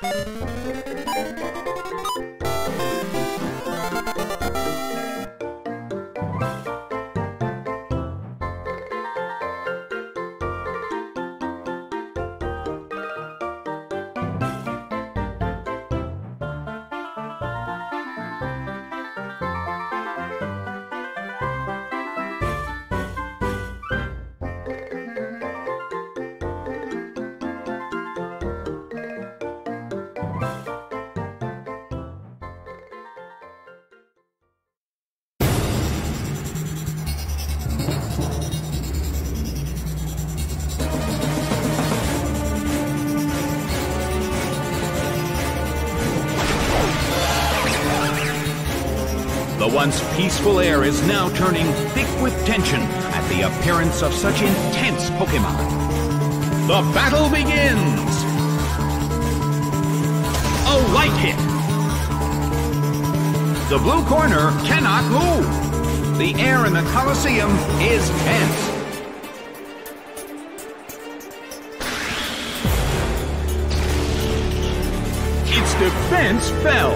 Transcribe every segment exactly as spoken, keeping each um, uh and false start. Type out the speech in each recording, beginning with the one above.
The once peaceful air is now turning thick with tension at the appearance of such intense Pokémon. The battle begins! A light hit! The blue corner cannot move! The air in the Colosseum is tense. Its defense fell.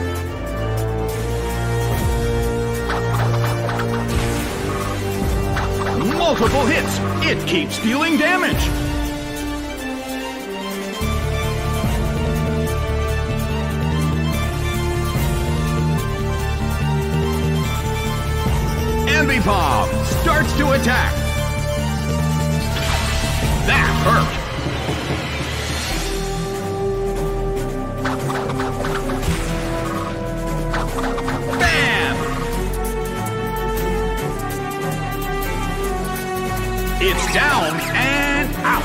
Multiple hits. It keeps dealing damage. Ambipom starts to attack. That hurt. It's down and out.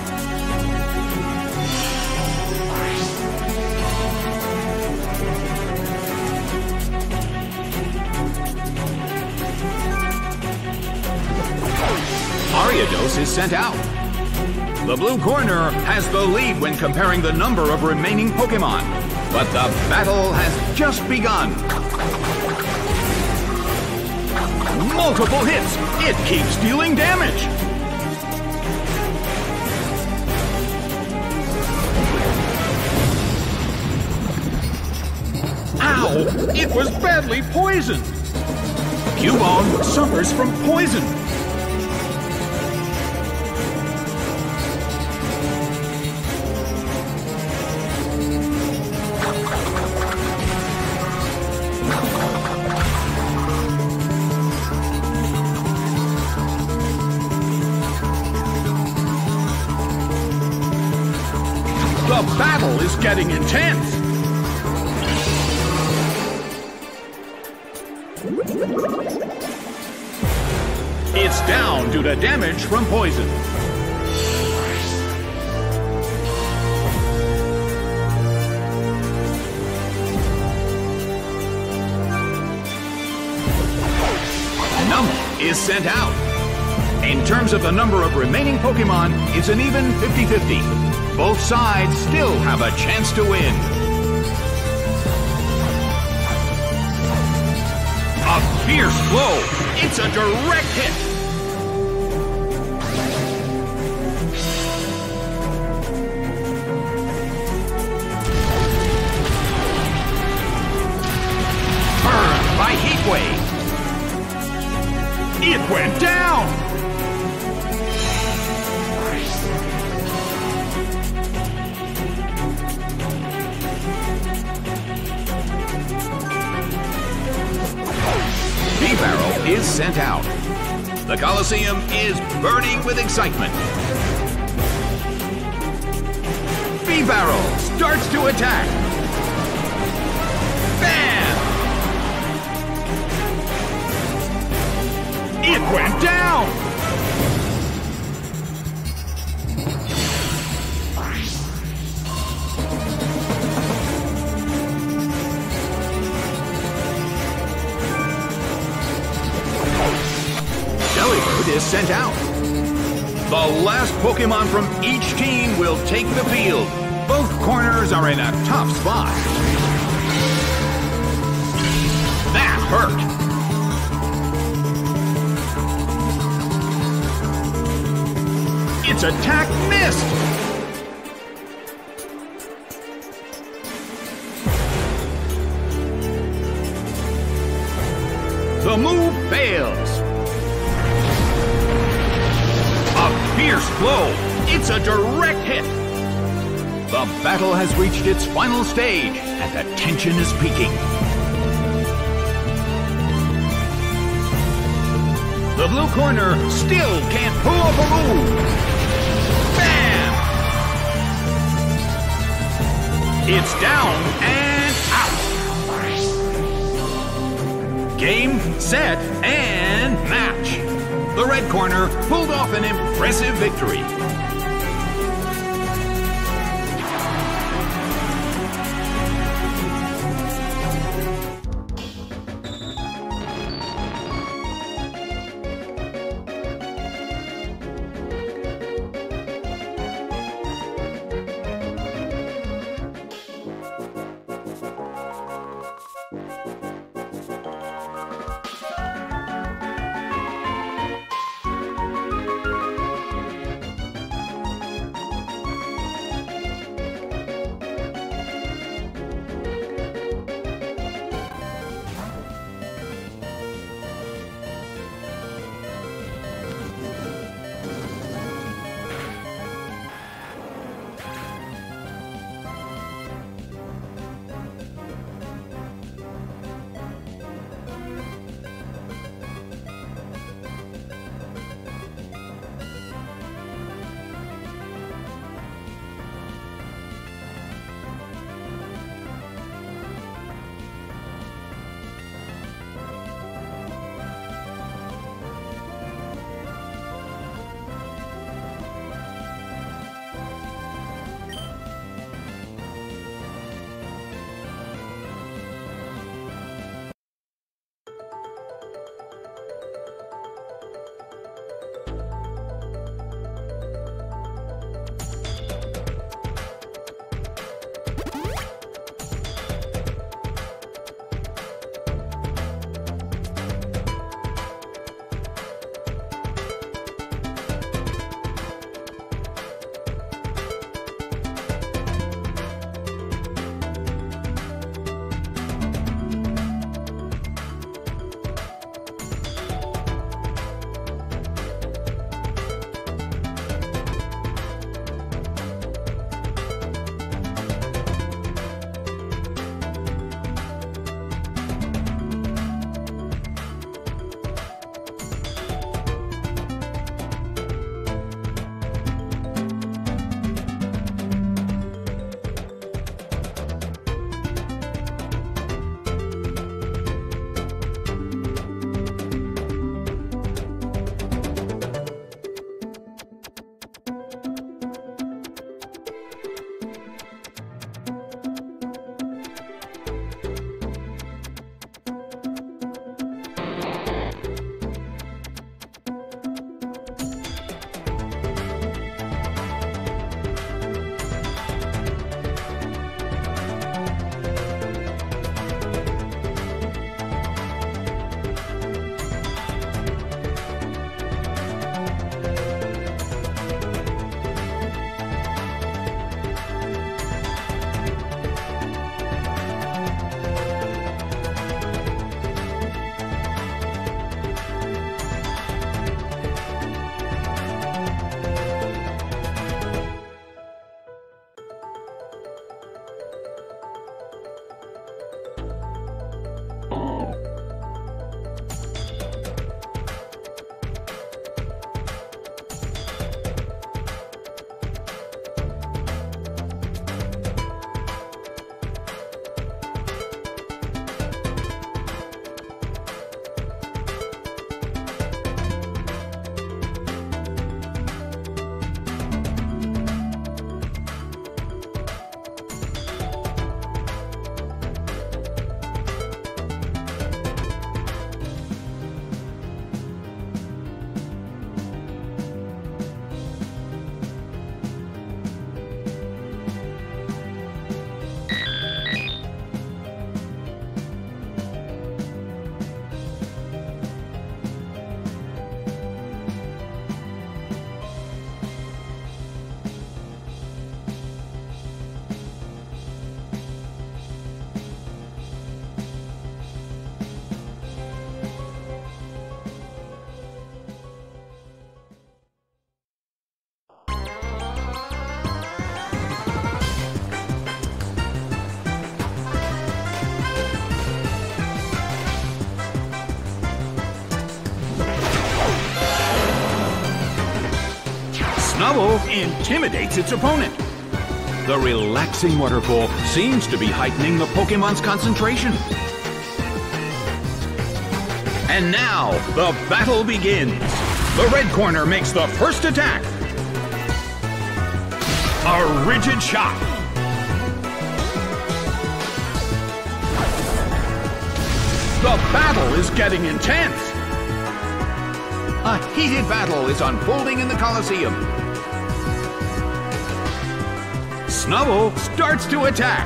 Ariados is sent out. The blue corner has the lead when comparing the number of remaining Pokémon, but the battle has just begun. Multiple hits. It keeps dealing damage. Ow! It was badly poisoned. Cubone suffers from poison. The battle is getting intense. It's down due to damage from poison. Numel is sent out. In terms of the number of remaining Pokémon, it's an even fifty fifty. Both sides still have a chance to win. A fierce blow. It's a direct hit. Burned by Heat Wave. It went down. Barrel is sent out. The Colosseum is burning with excitement. B-Barrel starts to attack. Bam! It went down! Is sent out. The last Pokémon from each team will take the field. Both corners are in a tough spot. That hurt. Its attack missed. The move fails. A fierce blow. It's a direct hit. The battle has reached its final stage, and the tension is peaking. The blue corner still can't pull off a move. Bam! It's down and out. Game, set, and match. The red corner pulled off an impressive victory. Snubbull intimidates its opponent. The relaxing waterfall seems to be heightening the Pokemon's concentration. And now, the battle begins. The red corner makes the first attack. A rigid shot. The battle is getting intense. A heated battle is unfolding in the Colosseum. Snubbull starts to attack.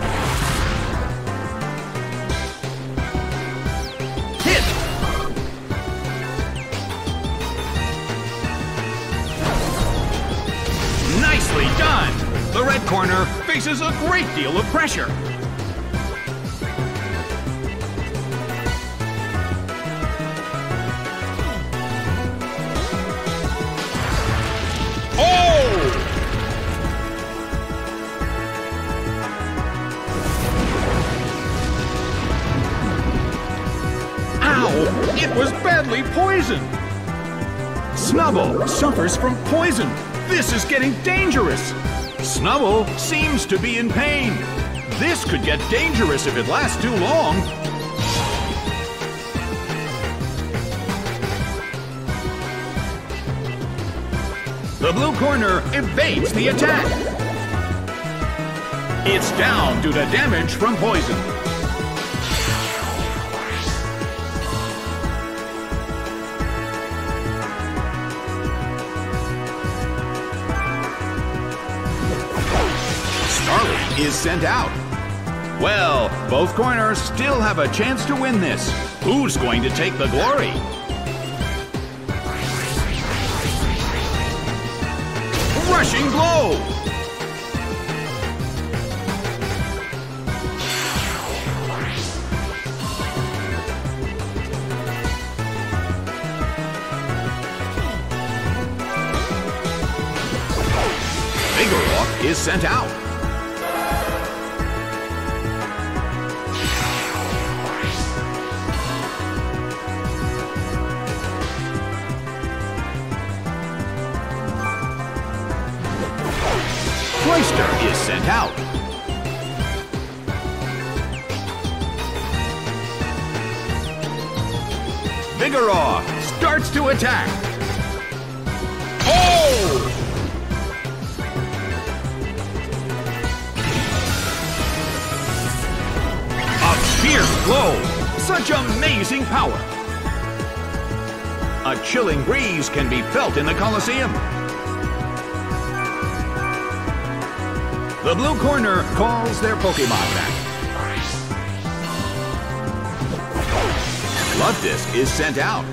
Hit! Nicely done! The red corner faces a great deal of pressure. It was badly poisoned! Snubbull suffers from poison. This is getting dangerous. Snubbull seems to be in pain. This could get dangerous if it lasts too long. The blue corner evades the attack. It's down due to damage from poison. Starly is sent out. Well, both corners still have a chance to win this. Who's going to take the glory? Rushing blow! Vigoroth is sent out. Cloyster is sent out. Vigoroth starts to attack. Oh! A fierce blow! Such amazing power! A chilling breeze can be felt in the Colosseum. The blue corner calls their Pokemon back. Luvdisc is sent out.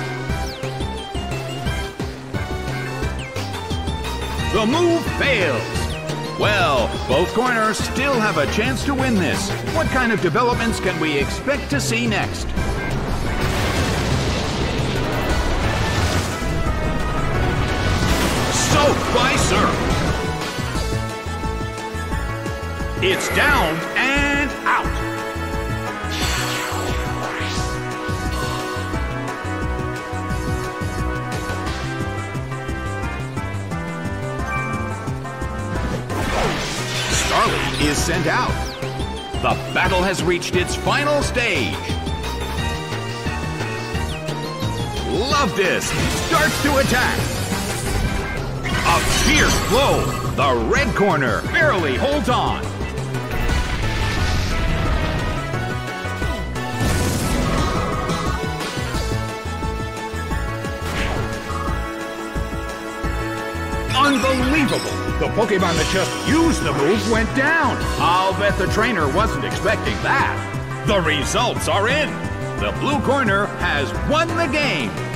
The move fails. Well, both corners still have a chance to win this. What kind of developments can we expect to see next? Soaked by surf. It's down and out. Starly is sent out. The battle has reached its final stage. Luvdisc starts to attack. A fierce blow. The red corner barely holds on. Unbelievable! The Pokemon that just used the move went down. I'll bet the trainer wasn't expecting that. The results are in. The blue corner has won the game.